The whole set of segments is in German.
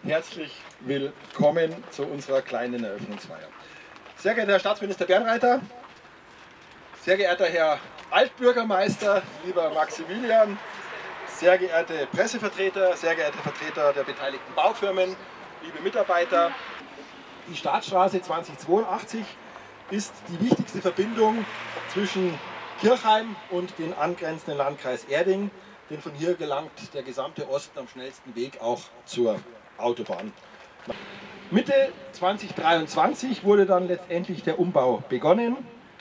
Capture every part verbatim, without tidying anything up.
herzlich willkommen zu unserer kleinen Eröffnungsfeier. Sehr geehrter Herr Staatsminister Bernreiter, sehr geehrter Herr Altbürgermeister, lieber Maximilian, sehr geehrte Pressevertreter, sehr geehrte Vertreter der beteiligten Baufirmen, liebe Mitarbeiter. Die Staatsstraße zweitausendzweiundachtzig ist die wichtigste Verbindung zwischen Kirchheim und den angrenzenden Landkreis Erding, denn von hier gelangt der gesamte Osten am schnellsten Weg auch zur Autobahn. Mitte zweitausenddreiundzwanzig wurde dann letztendlich der Umbau begonnen,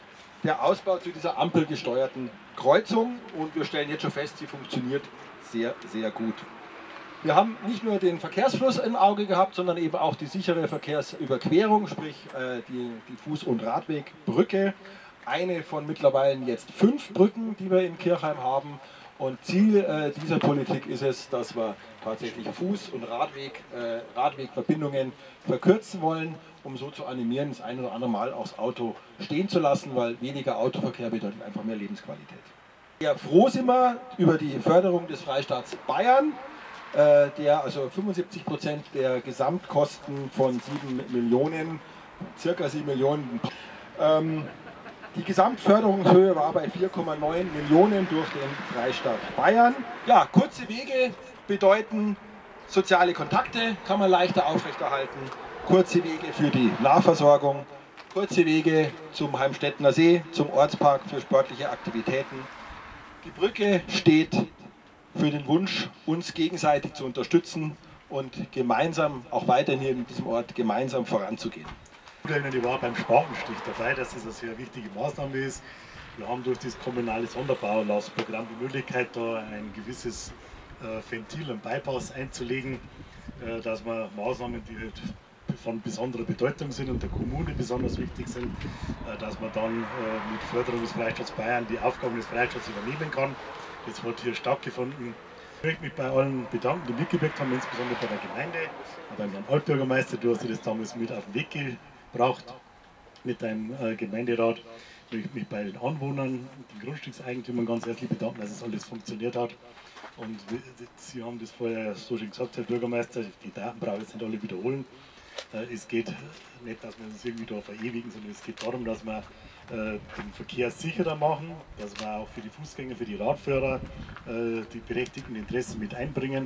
der Ausbau zu dieser ampelgesteuerten Kreuzung, und wir stellen jetzt schon fest, sie funktioniert sehr, sehr gut. Wir haben nicht nur den Verkehrsfluss im Auge gehabt, sondern eben auch die sichere Verkehrsüberquerung, sprich äh, die, die Fuß- und Radwegbrücke. Eine von mittlerweile jetzt fünf Brücken, die wir in Kirchheim haben. Und Ziel äh, dieser Politik ist es, dass wir tatsächlich Fuß- und Radweg, äh, Radwegverbindungen verkürzen wollen, um so zu animieren, das ein oder andere Mal auch das Auto stehen zu lassen, weil weniger Autoverkehr bedeutet einfach mehr Lebensqualität. Ja, froh sind wir über die Förderung des Freistaats Bayern, äh, der also fünfundsiebzig Prozent der Gesamtkosten von sieben Millionen, circa sieben Millionen, ähm, die Gesamtförderungshöhe war bei vier Komma neun Millionen durch den Freistaat Bayern. Ja, kurze Wege bedeuten soziale Kontakte, kann man leichter aufrechterhalten. Kurze Wege für die Nahversorgung, kurze Wege zum Heimstedtener See, zum Ortspark für sportliche Aktivitäten. Die Brücke steht für den Wunsch, uns gegenseitig zu unterstützen und gemeinsam, auch weiterhin hier in diesem Ort, gemeinsam voranzugehen. Ich war beim Spatenstich dabei, dass das eine sehr wichtige Maßnahme ist. Wir haben durch das kommunale Sonderbauerlassprogramm die Möglichkeit, da ein gewisses äh, Ventil, ein Bypass einzulegen, äh, dass man Maßnahmen, die halt von besonderer Bedeutung sind und der Kommune besonders wichtig sind, äh, dass man dann äh, mit Förderung des Freistaats Bayern die Aufgaben des Freistaats übernehmen kann. Das hat hier stattgefunden. Ich möchte mich bei allen bedanken, die mitgewirkt haben, insbesondere bei der Gemeinde, beim Herrn Altbürgermeister. Du hast dir das damals mit auf den Weg gebracht mit deinem äh, Gemeinderat. Ich möchte mich bei den Anwohnern, den Grundstückseigentümern ganz herzlich bedanken, dass es alles funktioniert hat. Und Sie haben das vorher so schön gesagt, Herr Bürgermeister, die Daten brauche ich jetzt nicht alle wiederholen. Äh, es geht nicht, dass wir uns irgendwie da verewigen, sondern es geht darum, dass wir äh, den Verkehr sicherer machen, dass wir auch für die Fußgänger, für die Radfahrer äh, die berechtigten Interessen mit einbringen.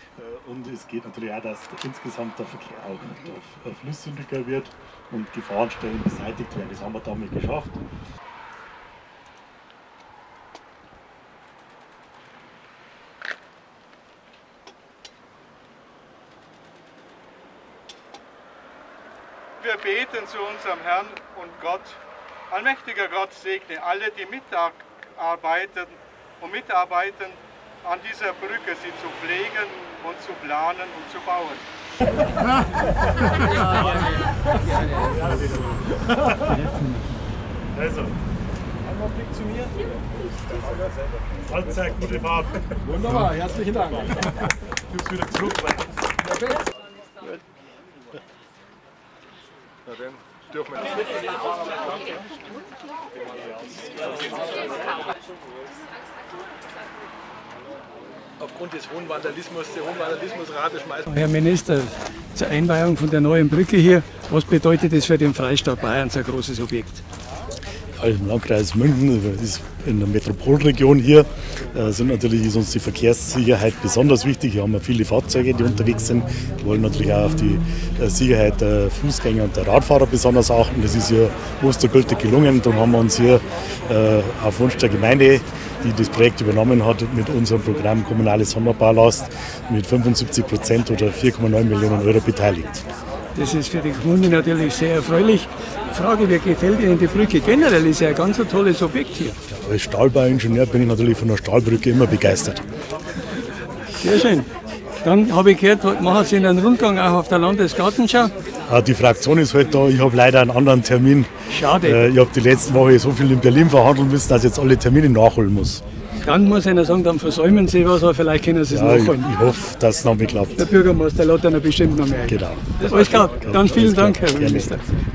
Und es geht natürlich auch, dass insgesamt der Verkehr auch flüssiger wird und Gefahrenstellen beseitigt werden. Das haben wir damit geschafft. Wir beten zu unserem Herrn und Gott. Allmächtiger Gott, segne alle, die mitarbeiten und mitarbeiten an dieser Brücke, sie zu pflegen und zu planen und zu bauen. Also, einmal Blick zu mir. Allzeit gute Fahrt. Wunderbar, herzlichen Dank. Du bist wieder zurück. Perfekt. Na dann dürfen wir aufgrund des hohen Vandalismus, der hohen Vandalismusrate schmeißen. Herr Minister, zur Einweihung von der neuen Brücke hier, was bedeutet das für den Freistaat Bayern, so ein großes Objekt? Im Landkreis München, das ist in der Metropolregion hier, äh, sind natürlich, ist uns die Verkehrssicherheit besonders wichtig. Hier haben wir viele Fahrzeuge, die unterwegs sind. Wir wollen natürlich auch auf die äh, Sicherheit der Fußgänger und der Radfahrer besonders achten. Das ist hier mustergültig gelungen. Darum haben wir uns hier äh, auf Wunsch der Gemeinde, die das Projekt übernommen hat, mit unserem Programm Kommunales Sonderbaulast mit fünfundsiebzig Prozent oder vier Komma neun Millionen Euro beteiligt. Das ist für die Kommune natürlich sehr erfreulich. Die Frage, wie gefällt Ihnen die Brücke generell? Ist ja ein ganz tolles Objekt hier. Ja, als Stahlbauingenieur bin ich natürlich von der Stahlbrücke immer begeistert. Sehr schön. Dann habe ich gehört, machen Sie einen Rundgang auch auf der Landesgartenschau. Ja, die Fraktion ist heute da. Ich habe leider einen anderen Termin. Schade. Äh, ich habe die letzten Woche so viel in Berlin verhandeln müssen, dass ich jetzt alle Termine nachholen muss. Dann muss einer sagen, dann versäumen Sie was, aber vielleicht können Sie es ja, nachholen. Ich, ich hoffe, dass es noch mit klappt. Der Bürgermeister lädt dann bestimmt noch mehr. Genau. Alles klar. Ganz vielen Dank, Herr Gerne. Minister.